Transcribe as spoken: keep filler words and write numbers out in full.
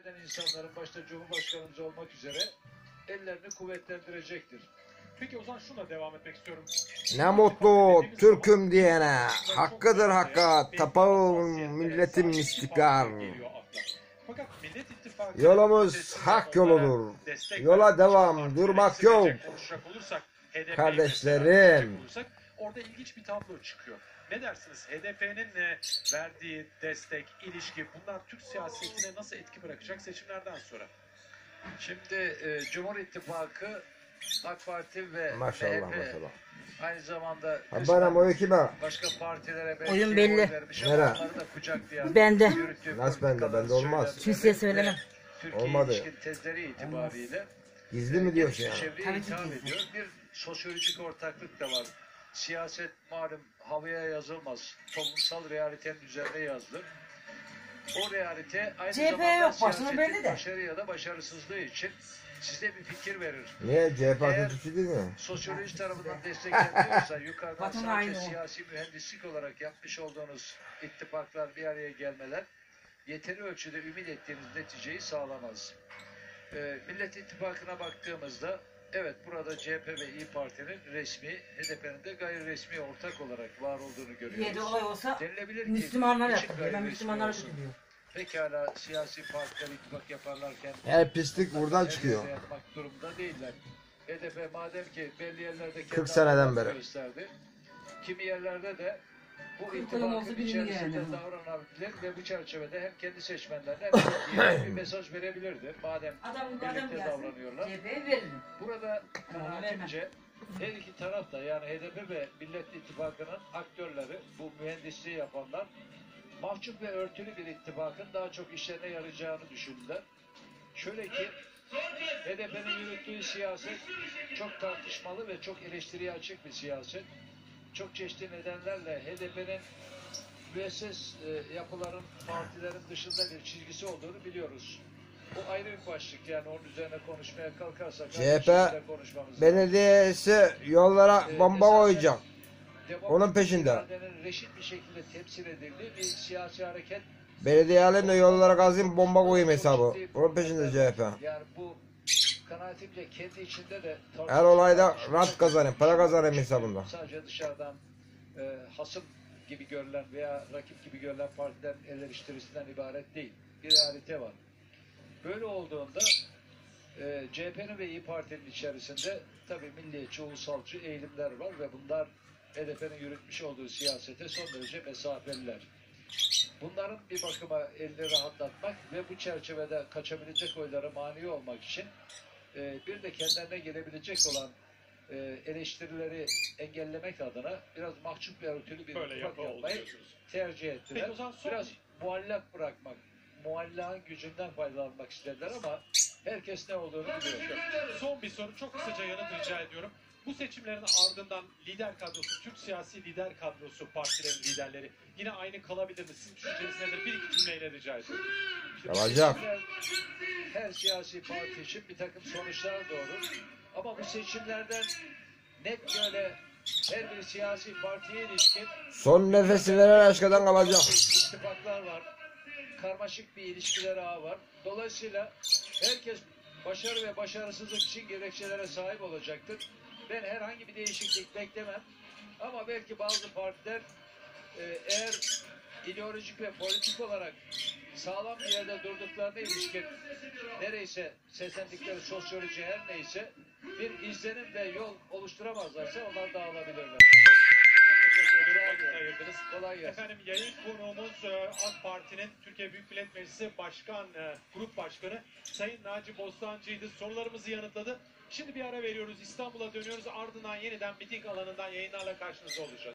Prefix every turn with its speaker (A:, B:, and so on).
A: eden insanların başta Cumhurbaşkanımız olmak üzere ellerini kuvvetlendirecektir.
B: Peki o zaman şuna devam etmek istiyorum.
C: Ne mutlu Türk'üm diyene, hakkıdır hakka, tapağım milletim istiklal.
B: Fakat Millet İttifakı
C: Yolumuz hak yoludur, yola devam, durmak yok. Kardeşlerim.
B: Orada ilginç bir tablo çıkıyor. Ne dersiniz? H D P'nin verdiği destek, ilişki, bunlar Türk siyasetine nasıl etki bırakacak seçimlerden sonra?
A: Şimdi e, Cumhur İttifakı, AK Parti ve
C: Maşallah
A: M H P
C: maşallah.
A: aynı zamanda
C: Bana oyu kime?
A: başka partilere belki
D: Oyun belli.
A: oy vermiş ama
C: Nere?
A: onları da kucaklayan,
D: Bende.
A: yürüttüğü
C: Nasıl bende?
A: politikalar,
C: Bende olmaz.
A: söylemleri
D: Kimseye söylemem.
A: ve Türkiye
C: Olmadı.
A: ilişkin tezleri itibariyle
C: Gizli mi diyorsun yani?
A: çevreye
D: Tabii ki
A: hitap
D: gizli.
A: ediyor. Bir sosyolojik ortaklık da var. Siyaset malum havaya yazılmaz. Toplumsal realitenin üzerine yazılır. O realite aynı
D: C H P
A: zamanda
D: yok, başına
A: siyasetin
D: belli de.
A: başarı ya da başarısızlığı için size bir fikir verir.
C: Niye? C H P
A: Eğer-
C: kötüsü değil mi?
A: Sosyoloji tarafından destekleniyorsa yukarıdan
D: Vatan
A: sadece
D: haini o.
A: siyasi mühendislik olarak yapmış olduğunuz ittifaklar, bir araya gelmeler yeteri ölçüde ümit ettiğiniz neticeyi sağlamaz. Ee, Millet İttifakı'na baktığımızda evet burada C H P ve İYİ Parti'nin resmi, H D P'nin de gayri resmi ortak olarak var olduğunu görüyoruz.
D: Yedi olay olsa
A: Denilebilir ki
D: Müslümanlar
A: niçin
D: yaptı.
A: gayri
D: Ben
A: resmi
D: Müslümanlar
A: olsun?
D: kötü diyor.
A: Pekala siyasi partiler ittifak yaparlarken
C: Her pislik buradan çıkıyor.
A: yapmak durumda değiller. H D P madem ki belli yerlerde kendi
C: kırk seneden
A: adamlarını
C: beri.
A: gösterdi. Kimi yerlerde de bu
D: kırk yılın olsa
A: ittifakın
D: birini
A: içerisinde
D: yani.
A: davranabilir ve bu çerçevede hem kendi seçmenlerine hem de bir mesaj verebilirdi. Madem
D: Adam bu adam
A: birlikte
D: gelsin.
A: davranıyorlar.
D: C H P'ye veririm.
A: Burada
D: Ama
A: kanaatimce her iki taraf da yani H D P ve Millet İttifakı'nın aktörleri, bu mühendisliği yapanlar mahcup ve örtülü bir ittifakın daha çok işlerine yarayacağını düşündüler. Şöyle ki H D P'nin yürüttüğü siyaset çok tartışmalı ve çok eleştiriye açık bir siyaset. Çok çeşitli nedenlerle H D P'nin müesses e, yapıların, partilerin dışında bir çizgisi olduğunu biliyoruz. Bu ayrı bir başlık yani onun üzerine konuşmaya kalkarsak
C: C H P
A: şekilde konuşmamız lazım.
C: Belediyesi yollara bomba koyacak. Onun peşinde.
A: Demokratik reşit bir şekilde temsil edildiği bir siyasi hareket.
C: Belediyelerine de yollara gazayım bomba koyayım hesabı. Onun peşinde C H P.
A: Yani bu kanaatimce kendi içinde de
C: Her olayda rant kazanayım, para kazanayım hesabında.
A: Sadece dışarıdan e, hasım gibi görülen veya rakip gibi görülen partilerin el eleştirisinden ibaret değil. Bir realite var. Böyle olduğunda e, C H P'nin ve İYİ Parti'nin içerisinde tabii milliyetçi, ulusalcı eğilimler var ve bunlar H D P'nin yürütmüş olduğu siyasete son derece mesafeliler. Bunların bir bakıma elini rahatlatmak ve bu çerçevede kaçabilecek oylara mani olmak için e, bir de kendilerine gelebilecek olan e, eleştirileri engellemek adına biraz mahcup ve örtülü bir
B: Böyle
A: ittifak
B: yapı oldu
A: yapmayı
B: diyorsunuz.
A: tercih ettiler.
B: Peki o zaman son-
A: Biraz muallak bırakmak, muallağın gücünden faydalanmak istediler ama herkes ne olduğunu biliyor.
B: Son bir soru, çok kısaca yanıt rica ediyorum. Bu seçimlerin ardından lider kadrosu, Türk siyasi lider kadrosu, partilerin liderleri yine aynı kalabilir mi? Sizin düşünceniz nedir? Bir iki cümleyle rica ediyorum.
A: Şimdi
C: Kalacak.
A: seçimler her siyasi parti için bir takım sonuçlar doğurur. Ama bu seçimlerden net böyle her bir siyasi partiye ilişkin
C: Son nefesi veren aşkadan kalacak.
A: ittifaklar var. Karmaşık bir ilişkiler ağı var. Dolayısıyla herkes başarı ve başarısızlık için gerekçelere sahip olacaktır. Ben herhangi bir değişiklik beklemem. Ama belki bazı partiler e, eğer ideolojik ve politik olarak sağlam bir yerde durduklarına ilişkin nereyse seslendikleri sosyoloji her neyse bir izlenim ve yol oluşturamazlarsa onlar dağılabilirler.
B: Vakit ayırdınız.
A: Kolay gelsin.
B: Efendim yayın konuğumuz e, AK Parti'nin Türkiye Büyük Millet Meclisi Başkan e, Grup Başkanı Sayın Naci Bostancı'ydı. Sorularımızı yanıtladı. Şimdi bir ara veriyoruz. İstanbul'a dönüyoruz. Ardından yeniden miting alanından yayınlarla karşınızda olacağız.